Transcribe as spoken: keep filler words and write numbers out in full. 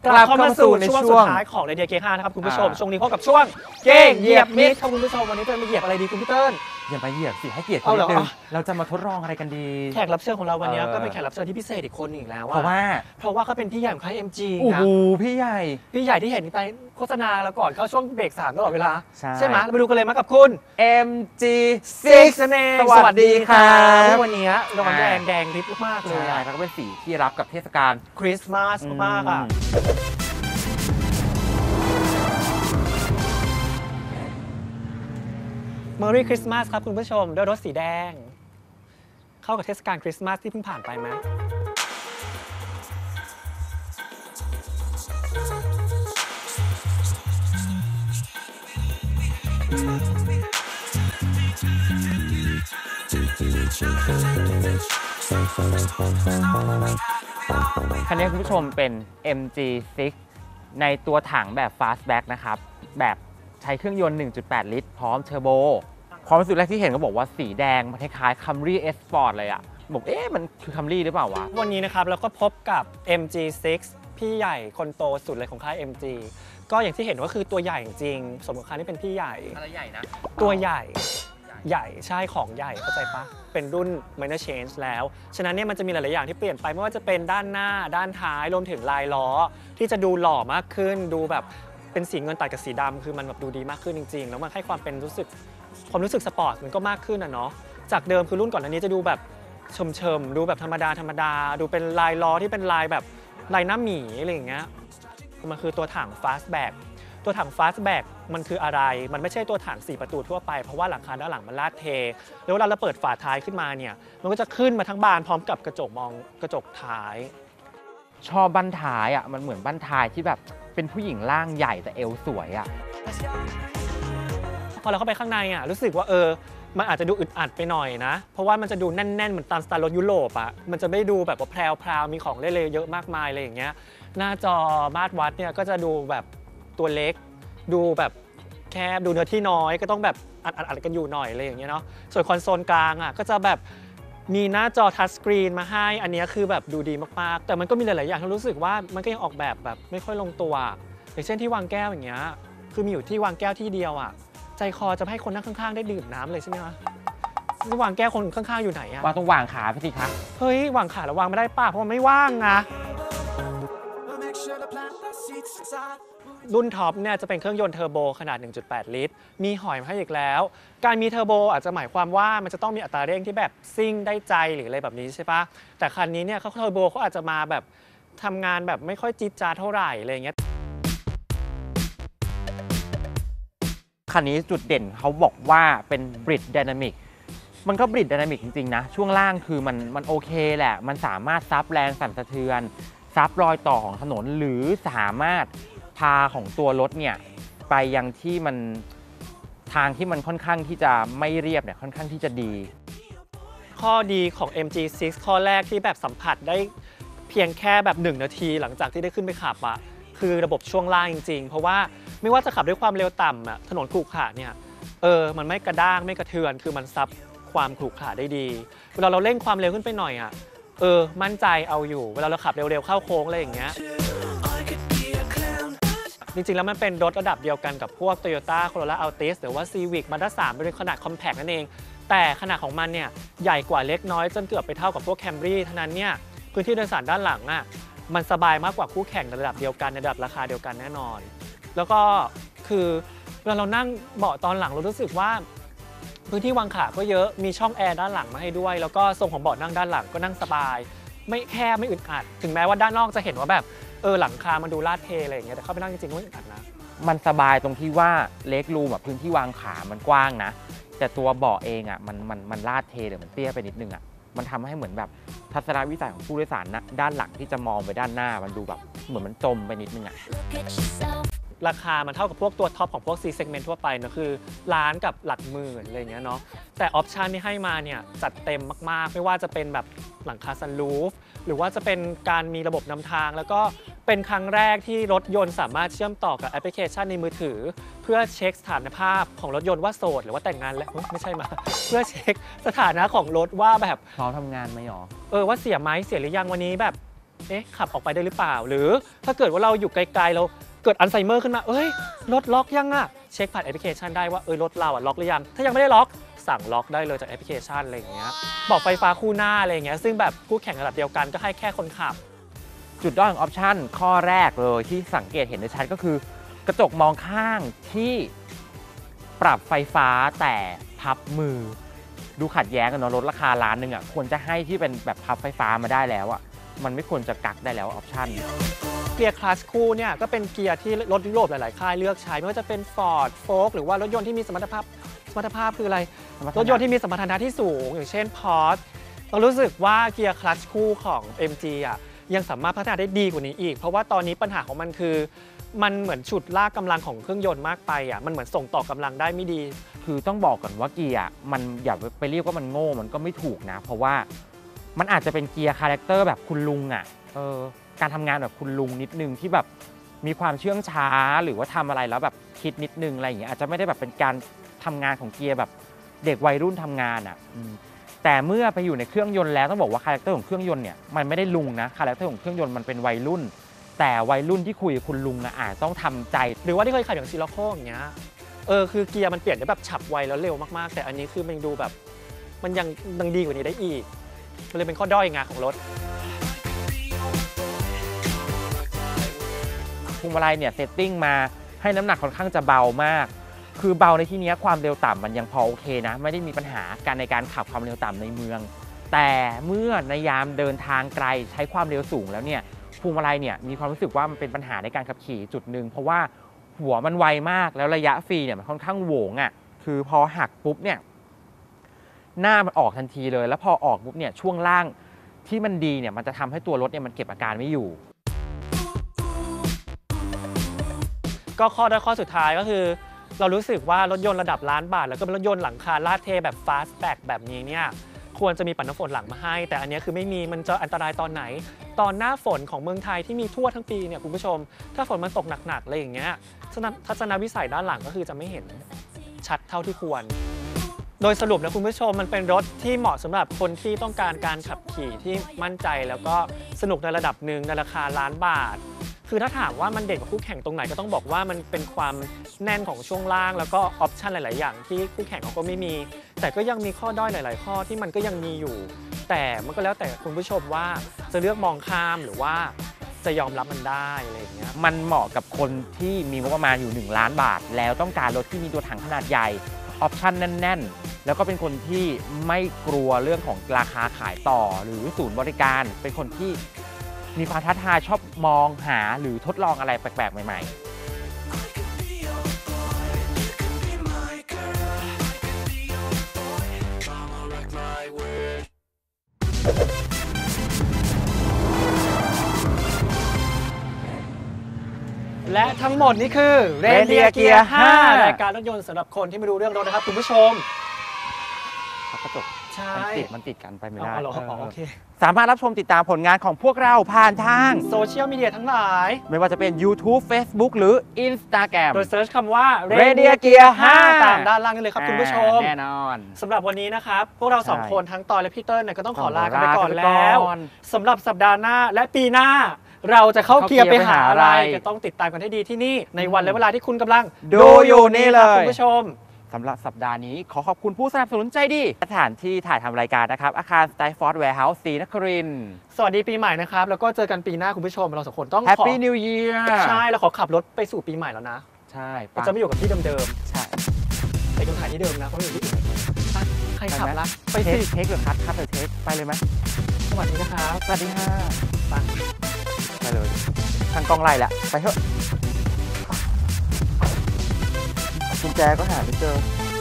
กลับเข้ามาสู่ช่วงสุดท้ายของเรเดียเกห้านะครับคุณผู้ชมช่วงนี้พบกับช่วงเก้งเหยียบมิตรครับคุณผู้ชมวันนี้จะมาเหยียบอะไรดีคุณพี่เติ้ลอย่าไปเหยียบสิให้เกียรติเขานิดนึงเราจะมาทดลองอะไรกันดีแขกรับเชิญของเราวันนี้ก็เป็นแขกรับเชิญที่พิเศษอีกคนอีกแล้วเพราะว่าเพราะว่าเขาเป็นพี่ใหญ่ของค่าย เอ็ม จีโอ้โหพี่ใหญ่พี่ใหญ่ที่เห็นในโฆษณาแล้วก่อนเข้าช่วงเบรกสามตลอดเวลาใช่ไหมเราไปดูกันเลยมากับคุณเอ็ม จีซิกซ์ นั่นเองสวัสดีครับวันนี้ร้อนแดงแดงริบมากเลยใช่แล้วก็เป็นสีที่รับกับเทศกาลคริสต์มาสมากอ่ะMerry Christmas ครับคุณผู้ชมด้วยรถสีแดงเข้ากับเทศกาลคริสต์มาสที่เพิ่งผ่านไปไหมคันนี้คุณผู้ชมเป็น เอ็ม จี ซิกซ์ ในตัวถังแบบ Fastback นะครับแบบใช้เครื่องยนต์ หนึ่งจุดแปด ลิตรพร้อมเทอร์โบความรู้สึกแรกที่เห็นก็บอกว่าสีแดงมันคล้ายๆ Camry S Sport เลยอะบอกเอ๊ะมันคือ Camry หรือเปล่าวะวันนี้นะครับเราก็พบกับ เอ็ม จี ซิกซ์ พี่ใหญ่คนโตสุดเลยของค่าย เอ็ม จี ก็อย่างที่เห็นว่าคือตัวใหญ่จริงสมกับค่าที่เป็นพี่ใหญ่อะไรใหญ่นะตัวใหญ่ใหญ่ใช่ของใหญ่เข้าใจปะเป็นรุ่น minor change แล้วฉะนั้นเนี่ยมันจะมีหลายๆอย่างที่เปลี่ยนไปไม่ว่าจะเป็นด้านหน้าด้านท้ายรวมถึงลายล้อที่จะดูหล่อมากขึ้นดูแบบเป็นสีเงินตัดกับสีดำคือมันแบบดูดีมากขึ้นจริงๆแล้วมันให้ความเป็นรู้สึกความรู้สึกสปอร์ตมันก็มากขึ้นอ่ะเนาะจากเดิมคือรุ่นก่อนอันนี้จะดูแบบเฉมๆดูแบบธรรมดาธรรมดาดูเป็นลายล้อที่เป็นลายแบบลายหน้าหมีอะไรอย่างเงี้ยมันคือตัวถัง Fastback ตัวถัง Fastback มันคืออะไรมันไม่ใช่ตัวถังสี่ประตูทั่วไปเพราะว่าหลังคาด้านหลังมันลาดเทแล้วเวลาเราเปิดฝาท้ายขึ้นมาเนี่ยมันก็จะขึ้นมาทั้งบานพร้อมกับกระจกมองกระจกท้ายชอบบั้นท้ายอ่ะมันเหมือนบั้นท้ายที่แบบเป็นผู้หญิงร่างใหญ่แต่เอวสวยอ่ะพอเราเข้าไปข้างในอ่ะรู้สึกว่าเออมันอาจจะดูอึดอัดไปหน่อยนะเพราะว่ามันจะดูแน่นๆเหมือนตามสไตล์รถยุโรปอ่ะมันจะไม่ดูแบบว่าแพรวๆมีของเล่นเยอะมากมายอะไรอย่างเงี้ยหน้าจอมาตรวัดเนี่ยก็จะดูแบบตัวเล็กดูแบบแคบดูเนื้อที่น้อยก็ต้องแบบอัดๆกันอยู่หน่อยอะไรอย่างเงี้ยเนาะส่วนคอนโซลกลางอ่ะก็จะแบบมีหน้าจอทัชสกรีนมาให้อันนี้คือแบบดูดีมากๆแต่มันก็มีหลายๆอย่างที่รู้สึกว่ามันก็ยังออกแบบแบบไม่ค่อยลงตัวอย่างเช่นที่วางแก้วอย่างเงี้ยคือมีอยู่ที่วางแก้วที่เดียวอ่ะใจคอจะให้คนนั่งข้างๆได้ดื่มน้ำเลยใช่ไหมคะนี่วางแก้วคนข้างๆอยู่ไหนอะวางตรงวางขาพี่สิคะเฮ้ยวางขาแล้ววางไม่ได้ป้าเพราะมันไม่ว่างนะรุ่นท็อปเนี่ยจะเป็นเครื่องยนต์เทอร์โบขนาด หนึ่งจุดแปด ลิตรมีหอยมาให้อีกแล้วการมีเทอร์โบอาจจะหมายความว่ามันจะต้องมีอัตราเร่งที่แบบซิ่งได้ใจหรืออะไรแบบนี้ใช่ปะแต่คันนี้เนี่ยเขาเทอร์โบเขาอาจจะมาแบบทำงานแบบไม่ค่อยจี๊ดจ๊าดเท่าไหร่อะไรอย่างเงี้ยคันนี้จุดเด่นเขาบอกว่าเป็น Bridge Dynamic มันก็ Bridge Dynamic จริงๆนะช่วงล่างคือมันมันโอเคแหละมันสามารถซับแรงสั่นสะเทือนซับรอยต่อของถนนหรือสามารถพาของตัวรถเนี่ยไปยังที่มันทางที่มันค่อนข้างที่จะไม่เรียบเนี่ยค่อนข้างที่จะดีข้อดีของ เอ็ม จี ซิกซ์ ข้อแรกที่แบบสัมผัสได้เพียงแค่แบบหนึ่งนาทีหลังจากที่ได้ขึ้นไปขับอะคือระบบช่วงล่างจริงๆเพราะว่าไม่ว่าจะขับด้วยความเร็วต่ำอะถนนขรุขระเนี่ยเออมันไม่กระด้างไม่กระเทือนคือมันซับความขรุขระได้ดีเวลาเราเร่งความเร็วขึ้นไปหน่อยอะเออมั่นใจเอาอยู่เวลาเราขับเร็วๆเข้าโค้งอะไรอย่างเงี้ยจริงๆแล้วมันเป็นรถระดับเดียวกันกับพวก Toyota Corolla Altis หรือว่า Civic Mazda สามเป็นขนาด Compact นั่นเองแต่ขนาดของมันเนี่ยใหญ่กว่าเล็กน้อยจนเกือบไปเท่ากับพวก Camry เท่านั้นเนี่ยพื้นที่โดยสารด้านหลังอ่ะมันสบายมากกว่าคู่แข่งในระดับเดียวกันในระดับราคาเดียวกันแน่นอนแล้วก็คือเวลาเรานั่งเบาะตอนหลังเรารู้สึกว่าพื้นที่วางขาก็เยอะมีช่องแอร์ด้านหลังมาให้ด้วยแล้วก็ทรงของเบาะนั่งด้านหลังก็นั่งสบายไม่แคบไม่อึดอัดถึงแม้ว่าด้านนอกจะเห็นว่าแบบเออหลังคามันดูลาดเทอะไรอย่างเงี้ยแต่เข้าไปนั่งจริงๆไม่อึดอัดนะมันสบายตรงที่ว่าเล็กรูมแบบพื้นที่วางขามันกว้างนะแต่ตัวเบาะเองอ่ะมันมันมันลาดเทหรือมันเตี้ยไปนิดนึงอ่ะมันทำให้เหมือนแบบทัศนวิสัยของผู้โดยสารนะด้านหลังที่จะมองไปด้านหน้ามันดูแบบเหมือนมันจมไปนิดนึงอ่ะราคามันเท่ากับพวกตัวท็อปของพวก C segment ทั่วไปนะคือล้านกับหลักหมื่นอะไรอย่างเงี้ยเนาะแต่ออปชันที่ให้มาเนี่ยจัดเต็มมากๆไม่ว่าจะเป็นแบบหลังคาซันรูฟหรือว่าจะเป็นการมีระบบนำทางแล้วก็เป็นครั้งแรกที่รถยนต์สามารถเชื่อมต่อกับแอปพลิเคชันในมือถือเพื่อเช็คสถานภาพของรถยนต์ว่าโสดหรือว่าแต่งงานแล้วไม่ใช่มาเพื่อเช็คสถานะของรถว่าแบบพร้อมทำงานไหมหรอเออว่าเสียไหมเสียหรือยังวันนี้แบบเอ๊ะขับออกไปได้หรือเปล่า หรือถ้าเกิดว่าเราอยู่ไกลๆเราเกิดอัลไซเมอร์ขึ้นมาเอ้ยรถล็อกยังอะเช็คผ่านแอปพลิเคชันได้ว่าเออรถเราอะล็อกหรือยังถ้ายังไม่ได้ล็อกสั่งล็อกได้เลยจากแอปพลิเคชันอะไรอย่างเงี้ยบอกไฟฟ้าคู่หน้าอะไรอย่างเงี้ยซึ่งแบบคู่แข่งระดับเดียวกันก็ให้แค่คนขับจุดด้อยของออปชันข้อแรกเลยที่สังเกตเห็นได้ชัดก็คือกระจกมองข้างที่ปรับไฟฟ้าแต่พับมือดูขัดแย้งกันเนาะรถราคาล้านหนึ่งอ่ะควรจะให้ที่เป็นแบบพับไฟฟ้ามาได้แล้วอ่ะมันไม่ควรจะกักได้แล้วออปชันเกียร์คลัตช์คู่เนี่ยก็เป็นเกียร์ที่รถยุโรปหลายๆค่ายเลือกใช้ไม่ว่าจะเป็น Ford Focus หรือว่ารถยนต์ที่มีสมรรถภาพสมรรถภาพคืออะไรรถยนต์ที่มีสมรรถนะที่สูงอย่างเช่น Porsche เรารู้สึกว่าเกียร์คลัตช์คู่ของ เอ็ม จี อ่ะยังสามารถพัฒนาได้ดีกว่านี้อีกเพราะว่าตอนนี้ปัญหาของมันคือมันเหมือนฉุดลากกำลังของเครื่องยนต์มากไปอ่ะมันเหมือนส่งต่อกำลังได้ไม่ดีคือต้องบอกก่อนว่าเกียร์มันอย่าไปเรียกว่ามันโง่มันก็ไม่ถูกนะเพราะว่ามันอาจจะเป็นเกียร์คาแรคเตอร์แบบคุณลุงอ่ะเออการทำงานแบบคุณลุงนิดนึงที่แบบมีความเชื่องช้าหรือว่าทำอะไรแล้วแบบคิดนิดนึงอะไรอย่างเงี้ยอาจจะไม่ได้แบบเป็นการทำงานของเกียร์แบบเด็กวัยรุ่นทำงานอ่ะแต่เมื่อไปอยู่ในเครื่องยนต์แล้วต้องบอกว่าคาแรคเตอร์ของเครื่องยนต์เนี่ยมันไม่ได้ลุงนะคาแรคเตอร์ของเครื่องยนต์มันเป็นวัยรุ่นแต่วัยรุ่นที่คุยกับคุณลุงอ่ะอาจต้องทำใจหรือว่าที่เคยขายอย่างซีโร่โคอย่างเงี้ยเออคือเกียร์มันเปลี่ยนได้แบบฉับไวแล้วเร็วมากๆแต่อันนี้คือมันดูแบบมันยังยังดีกว่านี้ได้อีกมันเลยเป็นข้อด้อยงานของรถพวงมาลัยเนี่ยเซตติ้งมาให้น้ำหนักค่อนข้างจะเบามากคือเบาในที่นี้ความเร็วต่ำมันยังพอโอเคนะไม่ได้มีปัญหาการในการขับความเร็วต่ำในเมืองแต่เมื่อในยามเดินทางไกลใช้ความเร็วสูงแล้วเนี่ยพวงมาลัยเนี่ยมีความรู้สึกว่ามันเป็นปัญหาในการขับขี่จุดหนึ่งเพราะว่าหัวมันไวมากแล้วระยะฟรีเนี่ยมันค่อนข้างโหวงอ่ะคือพอหักปุ๊บเนี่ยหน้ามันออกทันทีเลยแล้วพอออกปุ๊บเนี่ยช่วงล่างที่มันดีเนี่ยมันจะทำให้ตัวรถเนี่ยมันเก็บอาการไม่อยู่ก็ข้อด้อยข้อสุดท้ายก็คือเรารู้สึกว่ารถยนต์ระดับล้านบาทแล้วก็เป็นรถยนต์หลังคาลาดเทแบบ fastback แบบนี้เนี่ยควรจะมีปัดน้ำฝนหลังมาให้แต่อันนี้คือไม่มีมันจะอันตรายตอนไหนตอนหน้าฝนของเมืองไทยที่มีทั่วทั้งปีเนี่ยคุณผู้ชมถ้าฝนมันตกหนักๆอะไรอย่างเงี้ยทัศนวิสัยด้านหลังก็คือจะไม่เห็นชัดเท่าที่ควรโดยสรุปนะคุณผู้ชมมันเป็นรถที่เหมาะสำหรับคนที่ต้องการการขับขี่ที่มั่นใจแล้วก็สนุกในระดับหนึ่งในราคาล้านบาทคือถ้าถามว่ามันเด่นกว่าคู่แข่งตรงไหนก็ต้องบอกว่ามันเป็นความแน่นของช่วงล่างแล้วก็ออปชันหลายๆอย่างที่คู่แข่งเขาก็ไม่มีแต่ก็ยังมีข้อด้อยหลายๆข้อที่มันก็ยังมีอยู่แต่มันก็แล้วแต่คุณผู้ชมว่าจะเลือกมองข้ามหรือว่าจะยอมรับมันได้อะไรอย่างเงี้ยมันเหมาะกับคนที่มีงบประมาณอยู่หนึ่งล้านบาทแล้วต้องการรถที่มีตัวถังขนาดใหญ่ออปชันแน่นๆแล้วก็เป็นคนที่ไม่กลัวเรื่องของราคาขายต่อหรือศูนย์บริการเป็นคนที่มีความท้าทายชอบมองหาหรือทดลองอะไรแปลกๆใหม่ๆและทั้งหมดนี้คือเรนเดียร์เกียร์ห้ารายการรถยนต์สำหรับคนที่ไม่รู้เรื่องรถนะครับคุณผู้ชมกระจกมันติดมันติดกันไปไม่ได้โอเคสามารถรับชมติดตามผลงานของพวกเราผ่านทางโซเชียลมีเดียทั้งหลายไม่ว่าจะเป็น YouTube Facebook หรือ Instagram โดยเซิร์ชคำว่า Radio Gear ห้าตามด้านล่างนี่เลยครับคุณผู้ชมแน่นอนสำหรับวันนี้นะครับพวกเราสองคนทั้งตอยและพี่เติ้ลเนี่ยก็ต้องขอลากันไปก่อนแล้วสำหรับสัปดาห์หน้าและปีหน้าเราจะเข้าเกียร์ไปหาอะไรก็ต้องติดตามกันให้ดีที่นี่ในวันและเวลาที่คุณกำลังดูอยู่นี่เลยคุณผู้ชมสำหรับสัปดาห์นี้ขอขอบคุณผู้สนับสนุนใจดีสถานที่ถ่ายทำรายการนะครับอาคารสไตล์ฟอร์ดแวร์เฮาส์ศรีนครินทร์สวัสดีปีใหม่นะครับแล้วก็เจอกันปีหน้าคุณผู้ชมเราสองคนต้องขอ Happy New Year ใช่เราขอขับรถไปสู่ปีใหม่แล้วนะใช่จะไม่อยู่กับที่เดิมๆใช่ไปกันถ่ายที่เดิมนะเพราะอยู่ที่อื่นใครขับละไปสิเทคหรือคัทคัทหรือเทคไปเลยไหมสวัสดีนะครับสวัสดีค่ะไปไปเลยทางกองไล่แหละไปเถอะกุญแจก็หาไม่เจอ